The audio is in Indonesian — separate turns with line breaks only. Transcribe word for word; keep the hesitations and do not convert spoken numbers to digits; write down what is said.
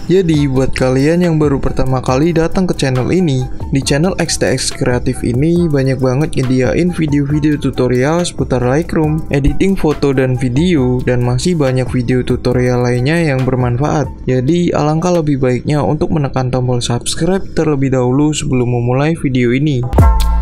Jadi buat kalian yang baru pertama kali datang ke channel ini, di channel X T X Creative ini banyak banget nyediain video-video tutorial seputar Lightroom, editing foto dan video, dan masih banyak video tutorial lainnya yang bermanfaat. Jadi alangkah lebih baiknya untuk menekan tombol subscribe terlebih dahulu sebelum memulai video ini.